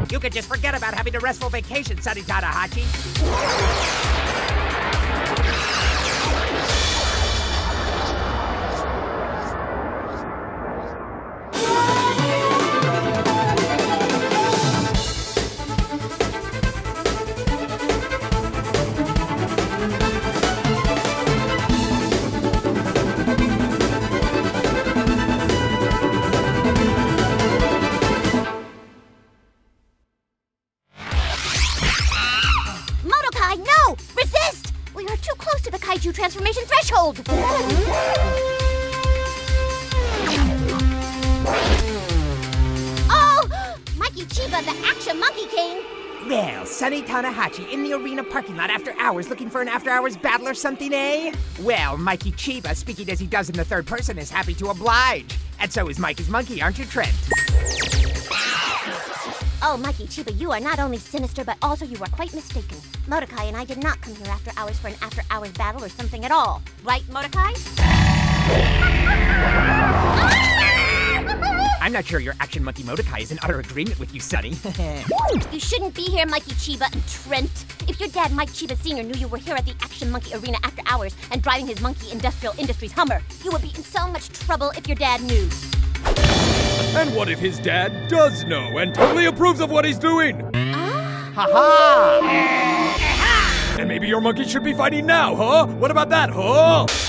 You could just forget about having a restful vacation, Sonny Tanahashi. No! Resist! We are too close to the kaiju transformation threshold! Oh! Mikey Chiba, the Action Monkey King! Well, Sonny Tanahashi in the arena parking lot after hours looking for an after-hours battle or something, eh? Well, Mikey Chiba, speaking as he does in the third person, is happy to oblige. And so is Mikey's monkey, aren't you, Trent? Oh, Mikey Chiba, you are not only sinister, but also you are quite mistaken. Mordecai and I did not come here after hours for an after-hours battle or something at all. Right, Mordecai? I'm not sure your action monkey Mordecai is in utter agreement with you, Sonny. You shouldn't be here, Mikey Chiba and Trent. If your dad, Mike Chiba Sr., knew you were here at the Action Monkey Arena after hours and driving his Monkey Industrial Industries Hummer, you would be in so much trouble if your dad knew. And what if his dad does know and totally approves of what he's doing? Ha-ha! Then maybe your monkey should be fighting now, huh? What about that, huh?